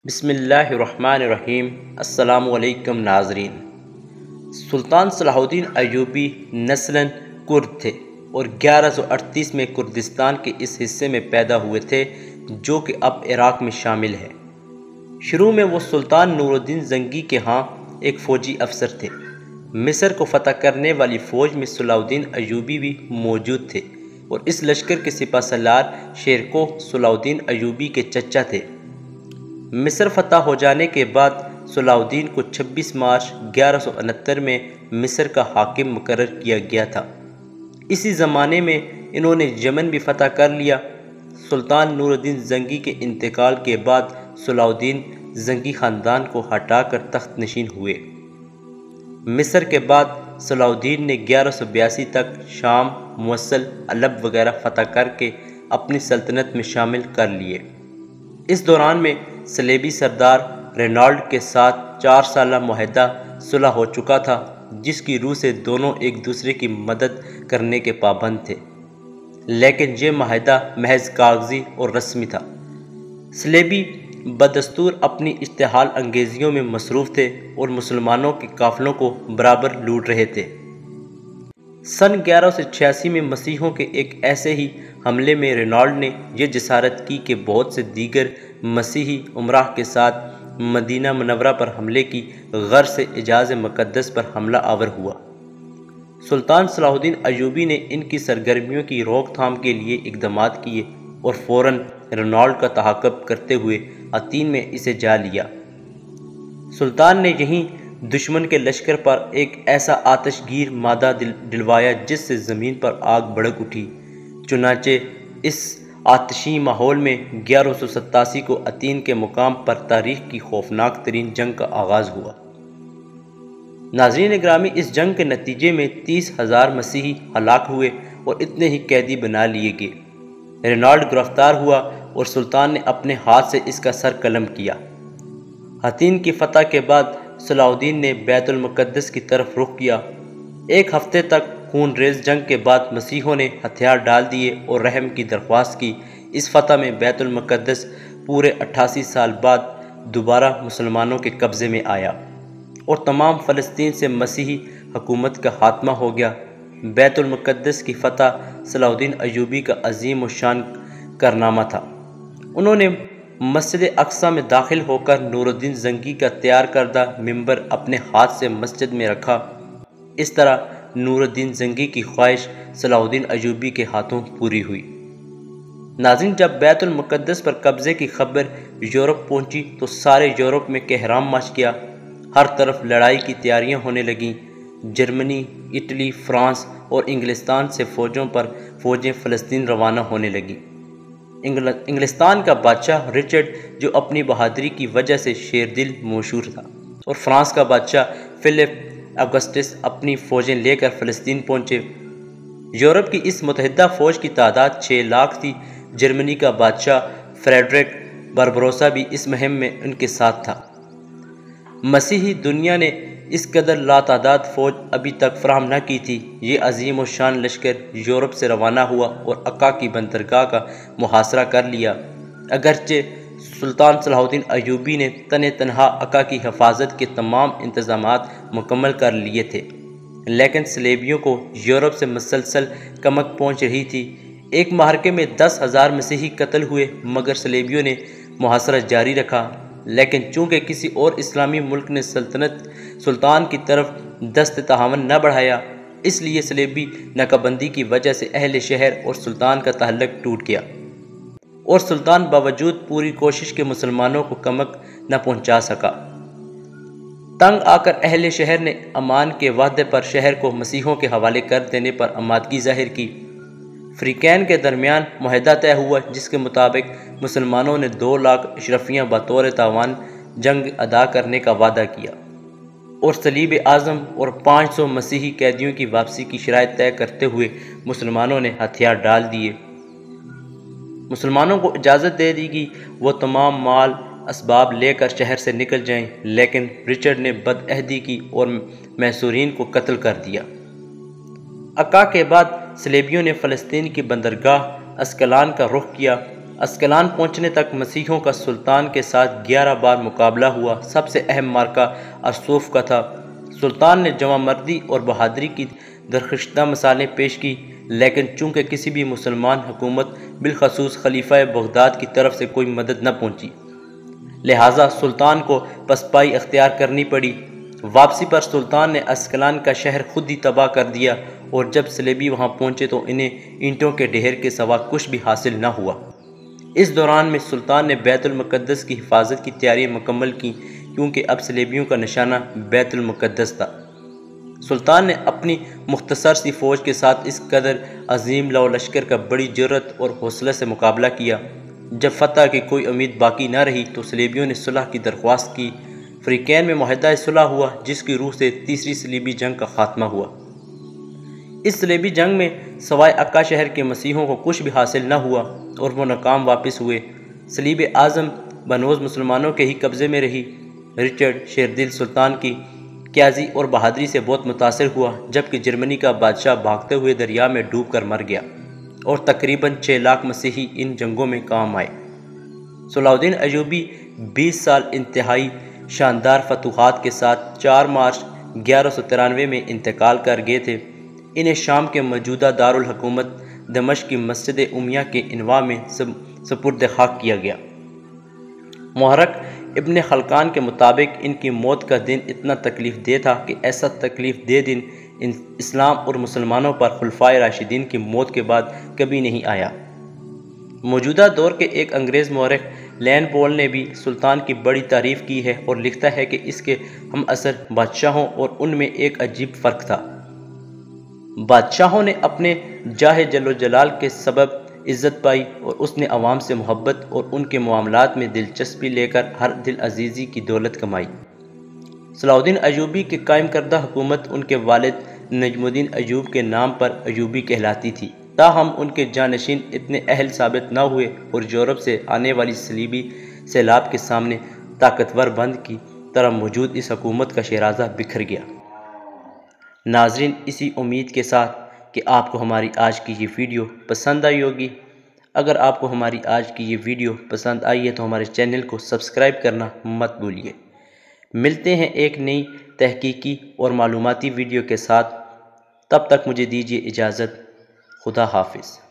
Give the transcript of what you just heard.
بسم اللہ الرحمن الرحیم۔ السلام علیکم ناظرین۔ سلطان صلاح الدین ایوبی نسلاً کرد تھے اور 1138 میں کردستان کے اس حصے میں پیدا ہوئے تھے جو کہ اب عراق میں شامل ہے۔ شروع میں وہ سلطان نور الدین زنگی کے ہاں ایک فوجی افسر تھے۔ مصر کو فتح کرنے والی فوج میں صلاح الدین ایوبی بھی موجود تھے اور اس لشکر کے سپہ سالار شیرکوہ صلاح الدین ایوبی کے چچا تھے۔ مصر فتح ہو جانے کے بعد صلاح الدین کو 26 مارچ 1169 میں مصر کا حاکم مقرر کیا گیا تھا۔ اسی زمانے میں انہوں نے یمن بھی فتح کر لیا۔ سلطان نور الدین زنگی کے انتقال کے بعد صلاح الدین زنگی خاندان کو ہٹا کر تخت نشین ہوئے۔ مصر کے بعد صلاح الدین نے 1182 تک شام، موصل، علب وغیرہ فتح کر کے اپنی سلطنت میں شامل کر لیے۔ اس دوران میں صلیبی سردار رینالڈ کے ساتھ 4 سالہ معاہدہ صلح ہو چکا تھا جس کی روح سے دونوں ایک دوسرے کی مدد کرنے کے پابند تھے، لیکن یہ معاہدہ محض کاغذی اور رسمی تھا۔ صلیبی بدستور اپنی اشتعال انگیزیوں میں مصروف تھے اور مسلمانوں کے قافلوں کو برابر لوٹ رہے تھے۔ سن 1186 میں مسیحیوں کے ایک ایسے ہی حملے میں رینالڈ نے یہ جسارت کی کہ بہت سے دیگر مسیحی امراء کے ساتھ مدینہ منورہ پر حملے کی غرض سے حجاز مقدس پر حملہ آور ہوا۔ سلطان صلاح الدین ایوبی نے ان کی سرگرمیوں کی روک تھام کے لیے اقدامات کیے اور فوراً رینالڈ کا تعاقب کرتے ہوئے عتین میں اسے جا لیا۔ سلطان نے یہیں دشمن کے لشکر پر ایک ایسا آتش گیر مادہ ڈلوایا جس سے زمین پر آگ بھڑک اٹھی۔ چنانچہ اس آتشی ماحول میں 1187 کو عتین کے مقام پر تاریخ کی خوفناک ترین جنگ کا آغاز ہوا۔ ناظرین گرامی، اس جنگ کے نتیجے میں 30,000 مسیحی ہلاک ہوئے اور اتنے ہی قیدی بنا لیے گئے۔ رینالڈ گرفتار ہوا اور سلطان نے اپنے ہاتھ سے اس کا سر قلم کیا۔ عتین کی فتح کے بعد صلاح الدین نے بیت المقدس کی طرف رخ کیا۔ ایک ہفتے تک خون ریز جنگ کے بعد مسیحیوں نے ہتھیار ڈال دیے اور رحم کی درخواست کی۔ اس فتح میں بیت المقدس پورے 88 سال بعد دوبارہ مسلمانوں کے قبضے میں آیا اور تمام فلسطین سے مسیحی حکومت کا خاتمہ ہو گیا۔ بیت المقدس کی فتح صلاح الدین ایوبی کا عظیم الشان کارنامہ تھا۔ انہوں نے مسجد اقصیٰ میں داخل ہو کر نور الدین زنگی کا تیار کردہ منبر اپنے ہاتھ سے مسجد میں رکھا۔ اس طرح نور الدین زنگی کی خواہش صلاح الدین ایوبی کے ہاتھوں پوری ہوئی۔ ناظرین، جب بیت المقدس پر قبضے کی خبر یورپ پہنچی تو سارے یورپ میں کہرام مچ گیا۔ ہر طرف لڑائی کی تیاریاں ہونے لگیں۔ جرمنی، اٹلی، فرانس اور انگلستان سے فوجیں فلسطین روانہ ہونے لگیں۔ انگلستان کا بادشاہ رچرڈ جو اپنی بہادری کی وجہ سے شیردل مشہور تھا، اور فرانس کا بادشاہ فلپ اگسٹس اپنی فوجیں لے کر فلسطین پہنچے۔ یورپ کی اس متحدہ فوج کی تعداد 6 لاکھ تھی۔ جرمنی کا بادشاہ فریڈرک بربروسا بھی اس مہم میں ان کے ساتھ تھا۔ مسیحی دنیا نے اس قدر لاتعداد فوج ابھی تک فراہم نہ کی تھی۔ یہ عظیم الشان لشکر یورپ سے روانہ ہوا اور عکا کی بندرگاہ کا محاصرہ کر لیا۔ اگرچہ سلطان صلاح الدین ایوبی نے تنہا عکا کی حفاظت کے تمام انتظامات مکمل کر لیے تھے، لیکن صلیبیوں کو یورپ سے مسلسل کمک پہنچ رہی تھی۔ ایک معرکے میں 10,000 مسیحی قتل ہوئے، مگر صلیبیوں نے محاصرہ جاری رکھا۔ لیکن چونکہ کسی اور اسلامی ملک نے سلطان کی طرف دست تعاون نہ بڑھایا، اس لیے صلیبی ناکہ بندی کی وجہ سے اہل شہر اور سلطان کا تعلق ٹوٹ گیا، اور سلطان باوجود پوری کوشش کے مسلمانوں کو کمک نہ پہنچا سکا۔ تنگ آ کر اہل شہر نے امان کے وعدے پر شہر کو مسیحیوں کے حوالے کر دینے پر آمادگی ظاہر کی۔ فریقین کے درمیان معاہدہ طے ہوا جس کے مطابق مسلمانوں نے 2 لاکھ اشرفیاں بطور تاوان جنگ ادا کرنے کا وعدہ کیا، اور صلیب اعظم اور 500 مسیحی قیدیوں کی واپسی کی شرائط طے کرتے ہوئے مسلمانوں نے ہتھیار ڈال دیے۔ مسلمانوں کو اجازت دے دی گئی وہ تمام مال اسباب لے کر شہر سے نکل جائیں، لیکن رچرڈ نے بد عہدی کی اور محصورین کو قتل کر دیا۔ عکا کے بعد صلیبیوں نے فلسطین کی بندرگاہ اسکلان کا رخ کیا۔ اسکلان پہنچنے تک مسیحیوں کا سلطان کے ساتھ 11 بار مقابلہ ہوا۔ سب سے اہم مارکہ ارسوف کا تھا۔ سلطان نے جواں مردی اور بہادری کی درخشدہ مثالیں پیش کی، لیکن چونکہ کسی بھی مسلمان حکومت بالخصوص خلیفہ بغداد کی طرف سے کوئی مدد نہ پہنچی، لہٰذا سلطان کو پسپائی اختیار کرنی پڑی۔ واپسی پر سلطان نے اسکلان کا شہر خود ہی تباہ کر دیا، اور جب صلیبی وہاں پہنچے تو انہیں اینٹوں کے ڈھیر کے سوا کچھ بھی حاصل نہ ہوا۔ اس دوران میں سلطان نے بیت المقدس کی حفاظت کی تیاریاں مکمل کیں، کیونکہ اب صلیبیوں کا نشانہ بیت المقدس تھا۔ سلطان نے اپنی مختصر سی فوج کے ساتھ اس قدر عظیم لو لشکر کا بڑی جرأت اور حوصلے سے مقابلہ کیا۔ جب فتح کی کوئی امید باقی نہ رہی تو صلیبیوں نے صلح کی درخواست کی۔ فریقین میں معاہدہ صلح ہوا، جس کی روح سے تیسری صلیبی جنگ کا خاتمہ ہوا۔ اس صلیبی جنگ میں سوائے عکا شہر کے مسیحیوں کو کچھ بھی حاصل نہ ہوا اور وہ ناکام واپس ہوئے۔ صلیب اعظم بنوز مسلمانوں کے ہی قبضے میں رہی۔ رچرڈ شیردل سلطان کی قیادی اور بہادری سے بہت متاثر ہوا، جبکہ جرمنی کا بادشاہ بھاگتے ہوئے دریا میں ڈوب کر مر گیا، اور تقریباً 6 لاکھ مسیحی ان جنگوں میں کام آئے۔ صلاح الدین ایوبی 20 سال انتہائی شاندار فتوحات کے ساتھ 4 مارچ 1193 میں انتقال کر گئے تھے۔ انہیں شام کے موجودہ دارالحکومت دمشق کی مسجد امیہ کے انواع میں سپرد خاک کیا گیا۔ محرق ابن خلقان کے مطابق ان کی موت کا دن اتنا تکلیف دہ تھا کہ ایسا تکلیف دہ دن اسلام اور مسلمانوں پر خلفائے راشدین کی موت کے بعد کبھی نہیں آیا۔ موجودہ دور کے ایک انگریز مورخ لین پول نے بھی سلطان کی بڑی تعریف کی ہے اور لکھتا ہے کہ اس کے ہم عصر بادشاہوں اور ان میں ایک عجیب فرق تھا۔ بادشاہوں نے اپنے جاہ جل و جلال کے سبب عزت پائی، اور اس نے عوام سے محبت اور ان کے معاملات میں دلچسپی لے کر ہر دل عزیزی کی دولت کمائی۔ صلاح الدین ایوبی کے قائم کردہ حکومت ان کے والد نجم الدین ایوب کے نام پر ایوبی کہلاتی تھی، تاہم ان کے جانشین اتنے اہل ثابت نہ ہوئے اور یورپ سے آنے والی صلیبی سیلاب کے سامنے طاقتور بند کی طرح موجود اس حکومت کا شیرازہ بکھر گیا۔ ناظرین، اسی امید کے ساتھ کہ آپ کو ہماری آج کی یہ ویڈیو پسند آئی ہوگی۔ اگر آپ کو ہماری آج کی یہ ویڈیو پسند آئی ہے تو ہمارے چینل کو سبسکرائب کرنا مت بھولیے۔ ملتے ہیں ایک نئی تحقیقی اور معلوماتی ویڈیو کے ساتھ، تب تک مجھے دیجیے اجازت۔ خدا حافظ۔